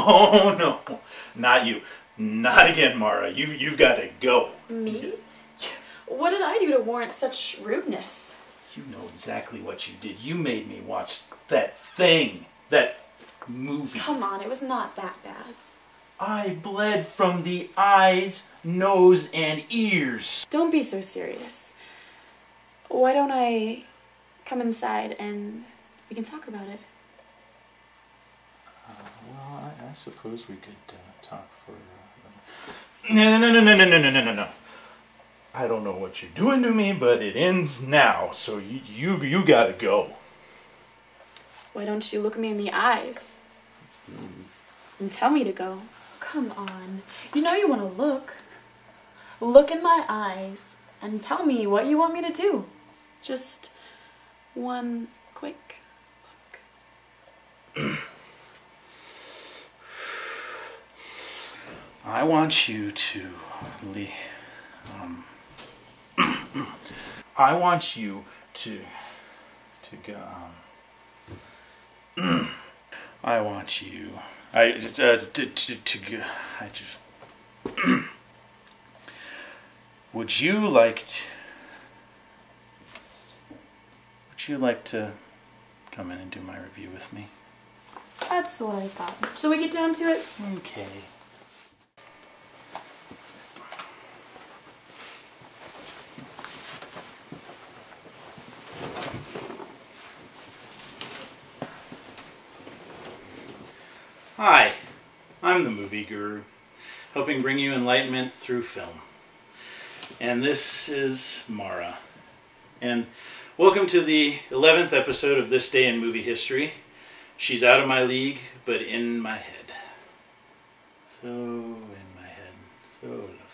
Oh no, not you. Not again, Mara. You've got to go. Me? What did I do to warrant such rudeness? You know exactly what you did. You made me watch that thing. That movie. Come on, it was not that bad. I bled from the eyes, nose, and ears. Don't be so serious. Why don't I come inside and we can talk about it? Well, I suppose we could talk for... No. I don't know what you're doing to me, but it ends now, so you gotta go. Why don't you look me in the eyes and tell me to go? Come on. You know you want to look. Look in my eyes and tell me what you want me to do. Just one quick look. I want you to I want you to go. I want you. Would you like to come in and do my review with me? That's what I thought. Shall we get down to it? Okay. Hi, I'm the Movie Guru, helping bring you enlightenment through film. And this is Mara. And welcome to the 11th episode of This Day in Movie History. She's out of my league, but in my head. So in my head. So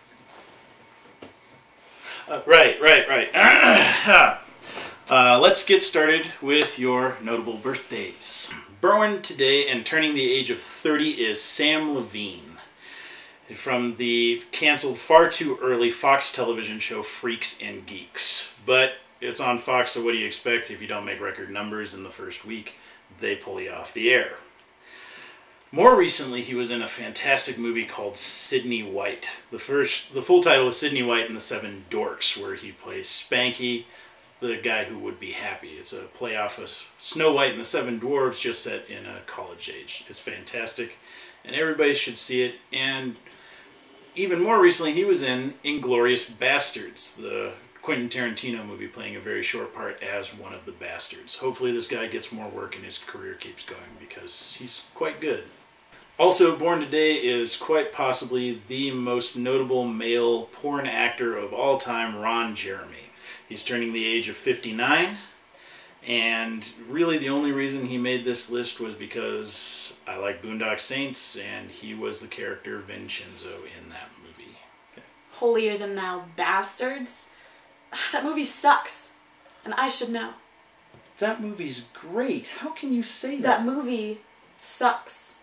lovely. Right. Let's get started with your notable birthdays. Born today and turning the age of 30 is Sam Levine, from the canceled far too early Fox television show Freaks and Geeks. But it's on Fox, so what do you expect if you don't make record numbers in the first week? They pull you off the air. More recently, he was in a fantastic movie called Sydney White. The full title is Sydney White and the Seven Dorks, where he plays Spanky, the guy who would be happy. It's a play off of Snow White and the Seven Dwarfs, just set in a college age. It's fantastic, and everybody should see it. And even more recently, he was in Inglourious Bastards, the Quentin Tarantino movie, playing a very short part as one of the bastards. Hopefully this guy gets more work and his career keeps going, because he's quite good. Also born today is quite possibly the most notable male porn actor of all time, Ron Jeremy. He's turning the age of 59, and really the only reason he made this list was because I like Boondock Saints, and he was the character Vincenzo in that movie. Okay. Holier than thou bastards? That movie sucks, and I should know. That movie's great. How can you say that? That movie sucks.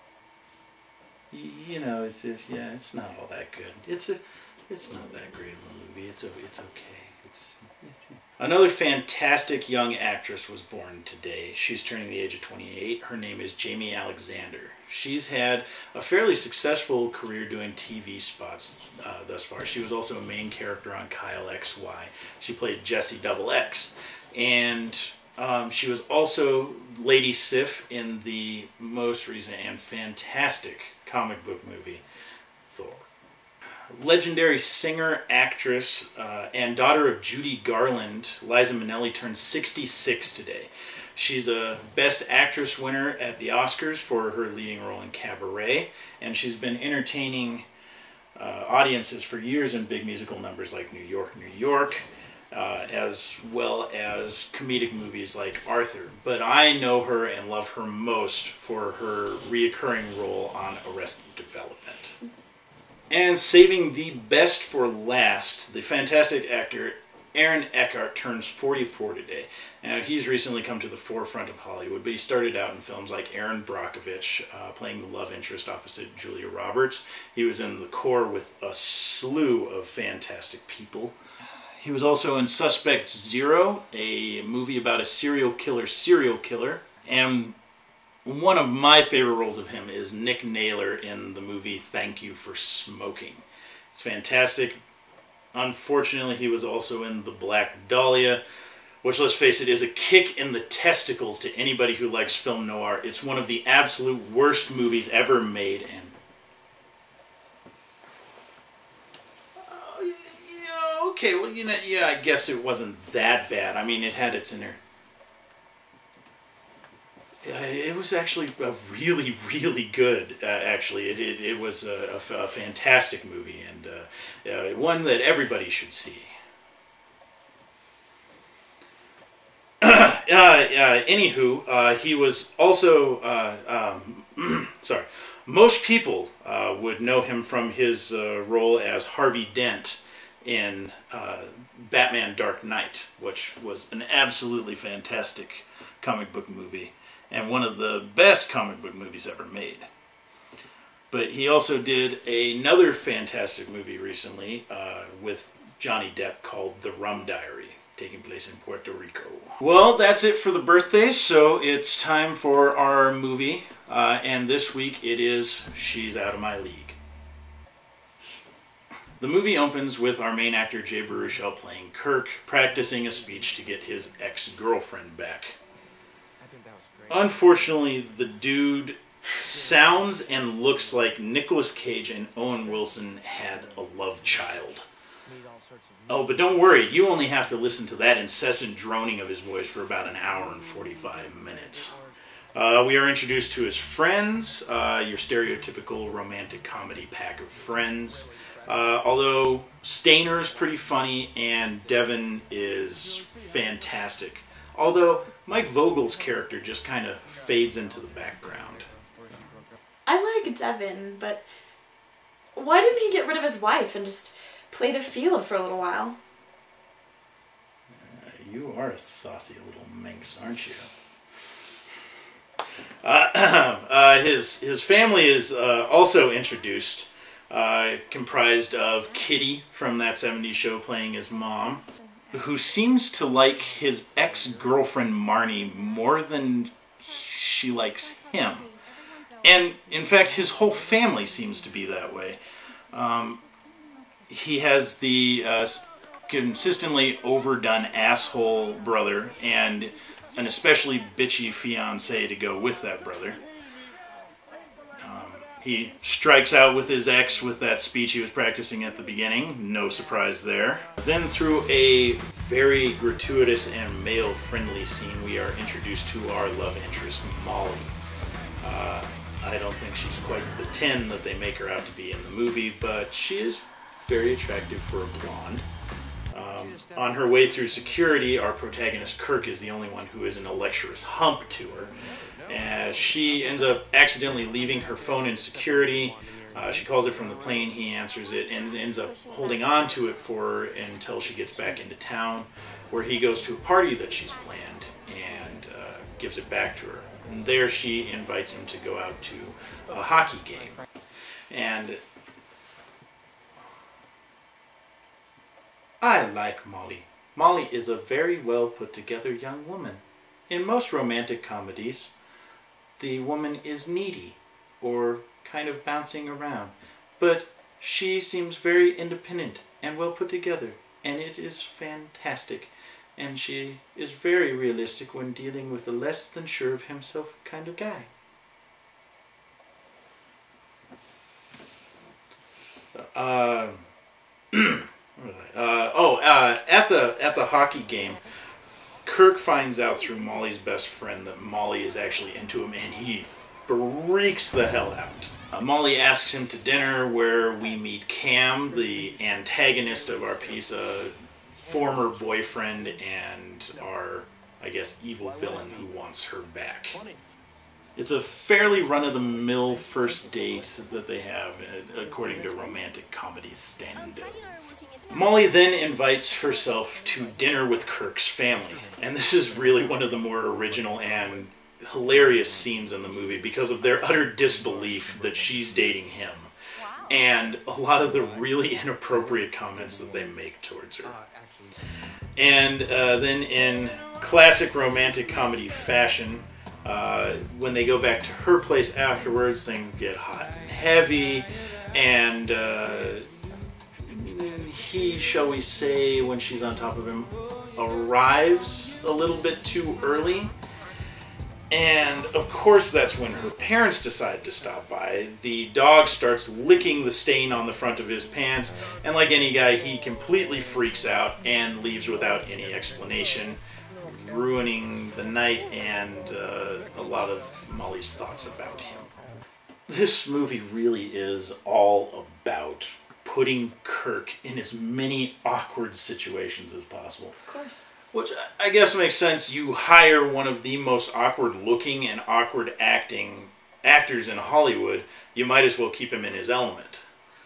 You know, it's not all that good. It's not that great of a movie. It's okay. Another fantastic young actress was born today. She's turning the age of 28. Her name is Jamie Alexander. She's had a fairly successful career doing TV spots thus far. She was also a main character on Kyle XY. She played Jessie Double X. And she was also Lady Sif in the most recent and fantastic comic book movie, Thor. Legendary singer, actress, and daughter of Judy Garland, Liza Minnelli, turned 66 today. She's a Best Actress winner at the Oscars for her leading role in Cabaret, and she's been entertaining audiences for years in big musical numbers like New York, New York, as well as comedic movies like Arthur. But I know her and love her most for her reoccurring role on Arrested Development. And saving the best for last, the fantastic actor Aaron Eckhart turns 44 today. Now, he's recently come to the forefront of Hollywood, but he started out in films like Aaron Brockovich, playing the love interest opposite Julia Roberts. He was in The Core with a slew of fantastic people. He was also in Suspect Zero, a movie about a serial killer, and one of my favorite roles of him is Nick Naylor in the movie Thank You for Smoking. It's fantastic. Unfortunately, he was also in The Black Dahlia, which, let's face it, is a kick in the testicles to anybody who likes film noir. It's one of the absolute worst movies ever made, and okay, well, yeah, I guess it wasn't that bad. I mean, it had its inner. It was actually really, really good. Actually, it was a fantastic movie, and one that everybody should see. Anywho, he was also sorry. Most people would know him from his role as Harvey Dent in Batman Dark Knight, which was an absolutely fantastic comic book movie and one of the best comic book movies ever made. But he also did another fantastic movie recently with Johnny Depp called The Rum Diary, taking place in Puerto Rico. Well, that's it for the birthdays, so it's time for our movie. And this week it is She's Out of My League. The movie opens with our main actor Jay Baruchel playing Kirk, practicing a speech to get his ex-girlfriend back. Unfortunately, the dude sounds and looks like Nicolas Cage and Owen Wilson had a love child. Oh, but don't worry, you only have to listen to that incessant droning of his voice for about an hour and 45 minutes. We are introduced to his friends, your stereotypical romantic comedy pack of friends. Although Stainer is pretty funny and Devon is fantastic. Although Mike Vogel's character just kind of fades into the background. I like Devon, but why didn't he get rid of his wife and just play the field for a little while? You are a saucy little minx, aren't you? His family is also introduced, comprised of Kitty from That 70s Show playing his mom, who seems to like his ex-girlfriend Marnie more than she likes him. And, in fact, his whole family seems to be that way. He has the consistently overdone asshole brother and an especially bitchy fiancée to go with that brother. He strikes out with his ex with that speech he was practicing at the beginning. No surprise there. Then through a very gratuitous and male-friendly scene, we are introduced to our love interest, Molly. I don't think she's quite the 10 that they make her out to be in the movie, but she is very attractive for a blonde. On her way through security, our protagonist Kirk is the only one who isn't a lecherous hump to her. She ends up accidentally leaving her phone in security. She calls it from the plane, he answers it, and ends up holding on to it for her until she gets back into town, where he goes to a party that she's planned and gives it back to her. And there she invites him to go out to a hockey game. And I like Molly. Molly is a very well put together young woman. In most romantic comedies, the woman is needy or kind of bouncing around, but she seems very independent and well put together, and it is fantastic. And she is very realistic when dealing with a less than sure of himself kind of guy. At the hockey game, Kirk finds out through Molly's best friend that Molly is actually into him, and he freaks the hell out. Molly asks him to dinner, where we meet Cam, the antagonist of our piece, a former boyfriend and our, I guess, evil villain who wants her back. It's a fairly run-of-the-mill first date that they have, according to romantic comedy standards. Molly then invites herself to dinner with Kirk's family, and this is really one of the more original and hilarious scenes in the movie because of their utter disbelief that she's dating him, and a lot of the really inappropriate comments that they make towards her. And then in classic romantic comedy fashion, When they go back to her place afterwards, things get hot and heavy, and he, shall we say, when she's on top of him, arrives a little bit too early. And of course that's when her parents decide to stop by. The dog starts licking the stain on the front of his pants, and like any guy, he completely freaks out and leaves without any explanation, ruining the night and a lot of Molly's thoughts about him. This movie really is all about putting Kirk in as many awkward situations as possible. Of course. Which I guess makes sense. You hire one of the most awkward looking and awkward acting actors in Hollywood, you might as well keep him in his element.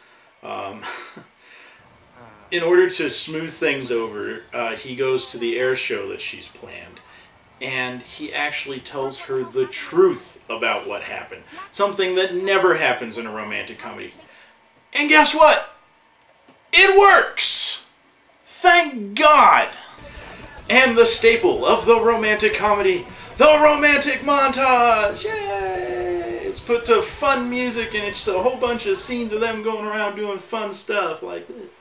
In order to smooth things over, he goes to the air show that she's planned, and he actually tells her the truth about what happened. Something that never happens in a romantic comedy. And guess what? It works! Thank God! And the staple of the romantic comedy, the romantic montage! Yay! It's put to fun music, and it's a whole bunch of scenes of them going around doing fun stuff like this.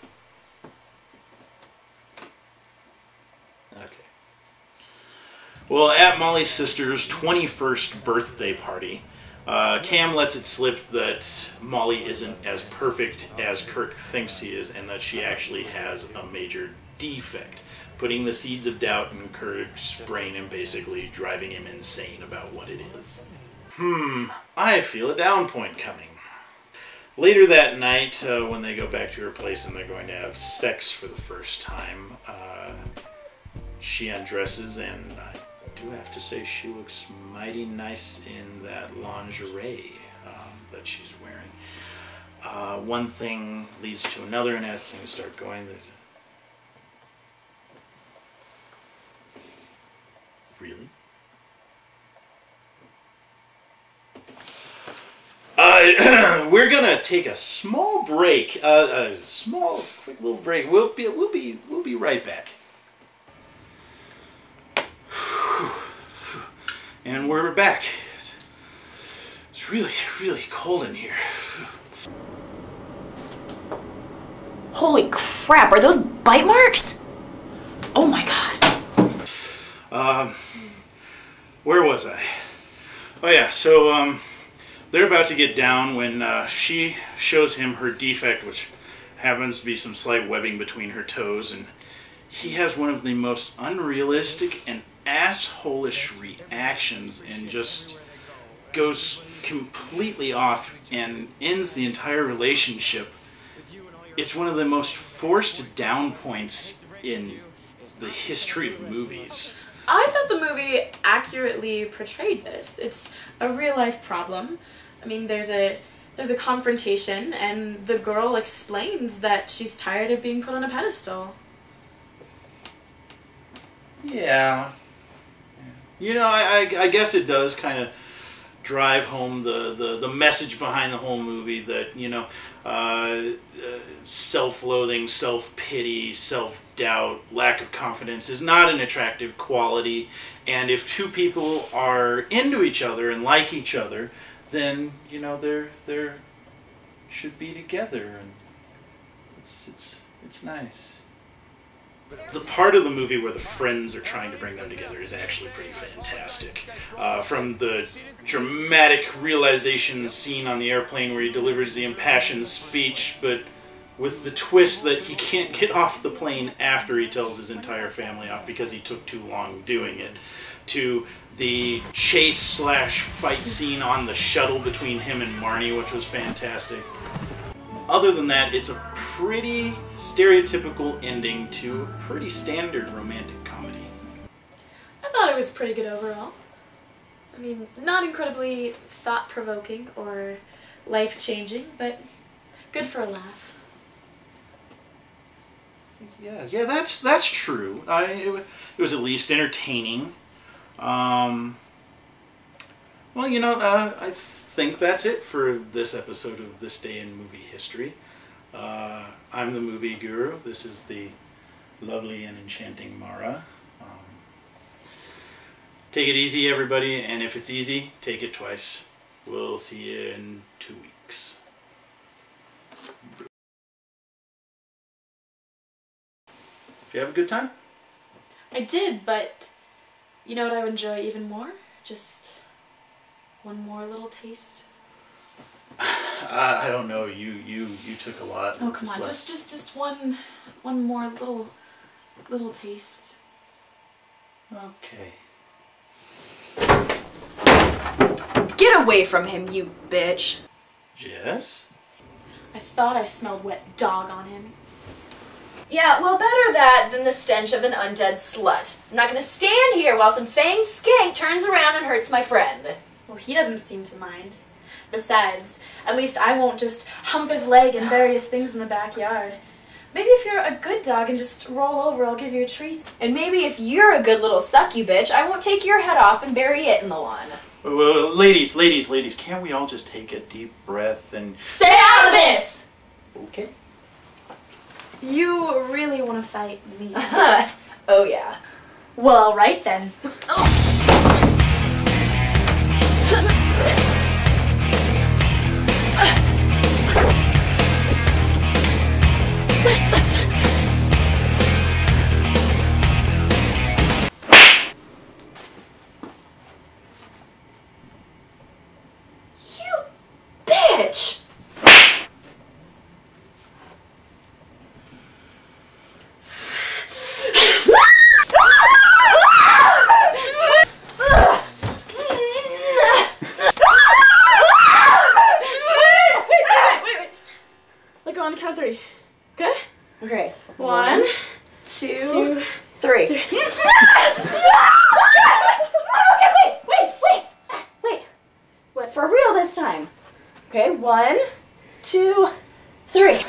Okay. Well, at Molly's sister's 21st birthday party, Cam lets it slip that Molly isn't as perfect as Kirk thinks he is, and that she actually has a major defect, putting the seeds of doubt in Kirk's brain and basically driving him insane about what it is. I feel a down point coming. Later that night, when they go back to her place and they're going to have sex for the first time, she undresses, and I do have to say she looks mighty nice in that lingerie that she's wearing. One thing leads to another, and as things start going, really? We're gonna take a small break, a small, quick little break. We'll be right back. And we're back. It's really, really cold in here. Holy crap! Are those bite marks? Oh my god. Where was I? Oh yeah, so they're about to get down when she shows him her defect, which happens to be some slight webbing between her toes, and he has one of the most unrealistic and asshole-ish reactions and just goes completely off and ends the entire relationship. It's one of the most forced down points in the history of movies. I thought the movie accurately portrayed this. It's a real-life problem. I mean, there's a confrontation, and the girl explains that she's tired of being put on a pedestal. Yeah. You know, I guess it does kind of drive home the message behind the whole movie that, you know, self-loathing, self-pity, self-doubt, lack of confidence is not an attractive quality, and if two people are into each other and like each other, then, you know, they're should be together, and it's nice. The part of the movie where the friends are trying to bring them together is actually pretty fantastic. From the dramatic realization scene on the airplane where he delivers the impassioned speech, but with the twist that he can't get off the plane after he tells his entire family off because he took too long doing it, to the chase/fight scene on the shuttle between him and Marnie, which was fantastic. Other than that, it's a pretty stereotypical ending to a pretty standard romantic comedy. I thought it was pretty good overall. I mean, not incredibly thought-provoking or life-changing, but good for a laugh. Yeah, that's true. It was at least entertaining. Well, you know, I think that's it for this episode of This Day in Movie History. I'm the movie guru. This is the lovely and enchanting Mara. Take it easy, everybody, and if it's easy, take it twice. We'll see you in 2 weeks. Did you have a good time? I did, but you know what I would enjoy even more? Just one more little taste. I don't know. You took a lot. Oh, come on. Just one more little taste. Okay. Get away from him, you bitch. Jess? I thought I smelled wet dog on him. Yeah, well, better that than the stench of an undead slut. I'm not gonna stand here while some fanged skank turns around and hurts my friend. Well, he doesn't seem to mind. Besides, at least I won't just hump his leg and various things in the backyard. Maybe if you're a good dog and just roll over, I'll give you a treat. And maybe if you're a good little sucky bitch, I won't take your head off and bury it in the lawn. Ladies, can't we all just take a deep breath and... Stay out of this! Okay. You really want to fight me? Oh, yeah. Well, all right then. You bitch! Let go on the count of 3. Okay? Okay. 1, 2, 3. Three. Okay, wait. What? For real this time. Okay, 1, 2, 3.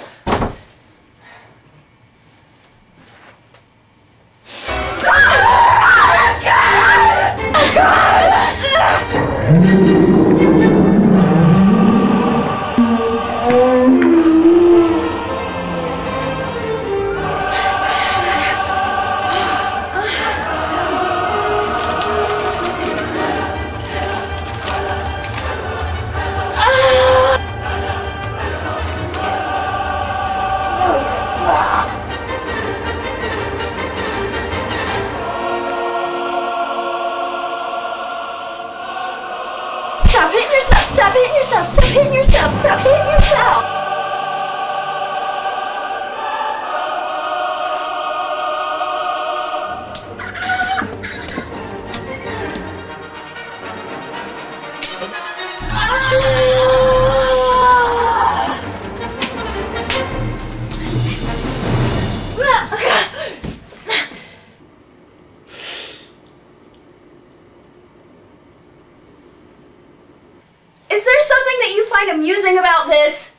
Stop hitting yourself! Stop hitting yourself! Stop hitting yourself! Stop hitting yourself! Is there something that you find amusing about this?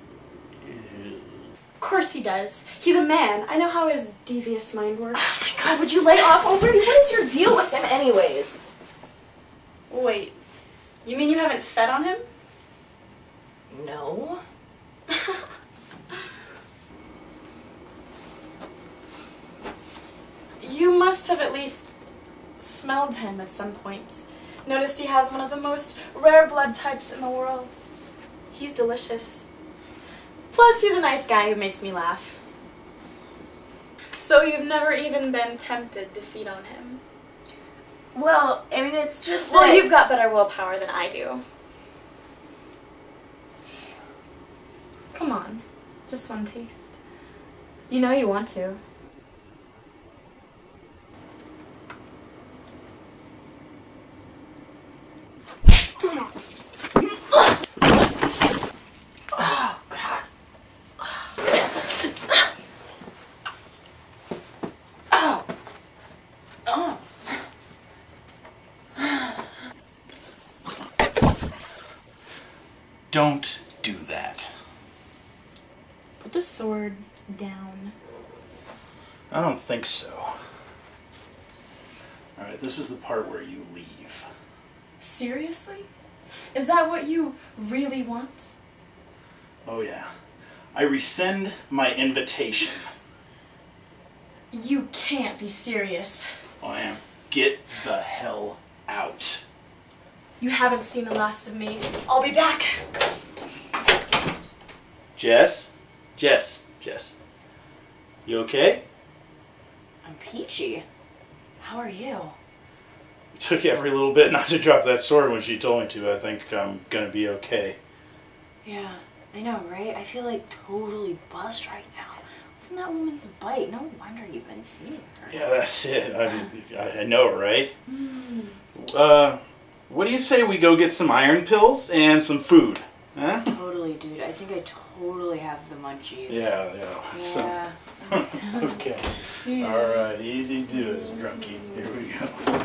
Of course he does. He's a man. I know how his devious mind works. Oh my god, would you lay off already? What is your deal with him anyways? Wait, you mean you haven't fed on him? No. You must have at least smelled him at some point. Noticed he has one of the most rare blood types in the world. He's delicious. Plus, he's a nice guy who makes me laugh. So you've never even been tempted to feed on him? Well, I mean, it's just Well, that... you've got better willpower than I do. Come on, just one taste. You know you want to. Oh, God. Oh. Oh. Don't do that. Put the sword down. I don't think so. Alright, this is the part where you leave. Seriously? Is that what you really want? Oh yeah. I rescind my invitation. You can't be serious. I am. Get the hell out. You haven't seen the last of me. I'll be back. Jess? Jess? You okay? I'm peachy. How are you? It took every little bit not to drop that sword when she told me to. I think I'm gonna be okay. Yeah, I know, right? I feel like totally buzzed right now. What's in that woman's bite? No wonder you've been seeing her. Yeah, that's it. I know, right? What do you say we go get some iron pills and some food? Huh? Totally, dude. I think I totally have the munchies. Yeah. Okay. Yeah. Alright, easy do it, drunkie. Here we go.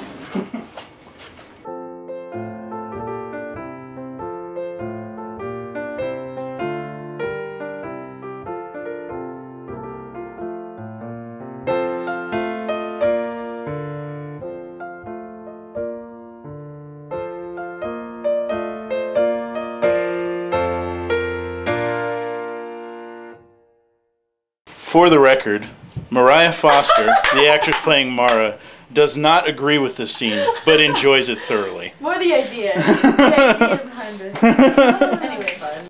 For the record, Mariah Foster, the actress playing Mara, does not agree with this scene, but enjoys it thoroughly. More the idea. The idea behind it. Anyway.